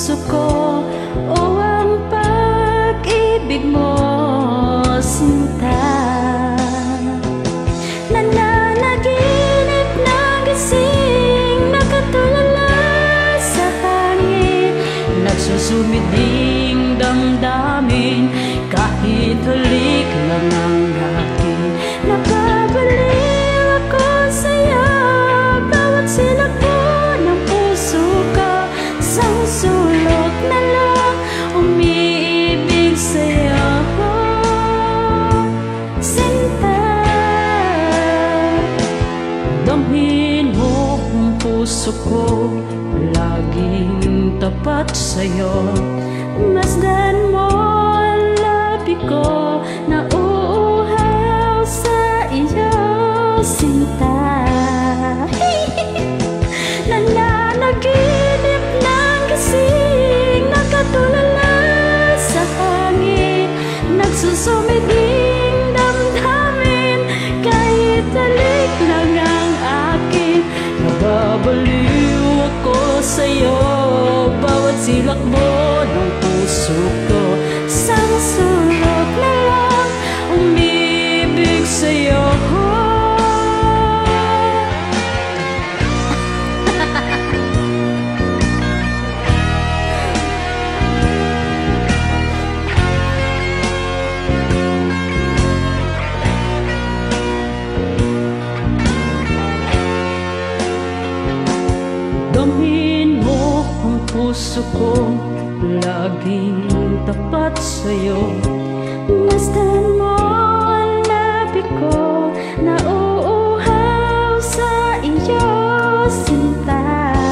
puso ko, o ang pag-ibig mo, sinta. Nananaginip ng gising, nakatulala sa hangin, nagsusumiding damdamin, kahit halik lang ang akin. Napabaliw ako sa'yo, bawat silak mo ng puso ko, isang sulok na lang umiibig sa'yo, sinta. Damhin mo ang puso ko, laging tapat sa'yo. Masdan mo ang labi ko, nauuhaw sa iyo, sinta. Nananaginip ng gising, nakatulala sa hangin, nagsusumiding damdamin, kahit halik lang ang akin. Nababaliw ako sa'yo, bawat silak mo ng puso ko, isang sulok na lang umibig sa'yo. Damhin mo ang puso ko, laging tapat sa'yo. Masdan mo ang labi ko, nauuhaw sa iyo, sinta.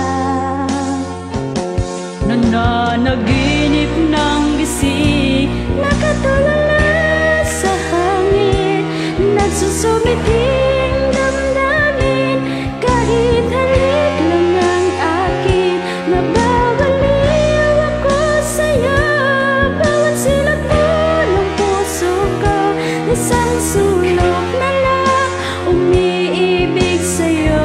Nananaginip ng gising, nakatulala sa hangin, nagsusumiding damdamin, kahit halik lang ang akin. Nababaliw ako sa'yo, bawat silak mo ng puso ko, isang sulok na lang umiibig sa'yo.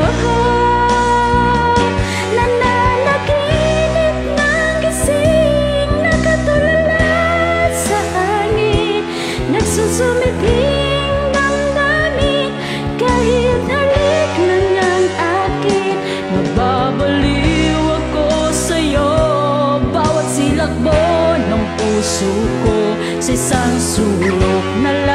Nananaginip ng gising, nakatulala sa hangin, nagsusumiding damdamin, kahit halik lang ang akin. Nababaliw ako sa'yo, bawat silak mo ng puso ko, sa isang sulok na lang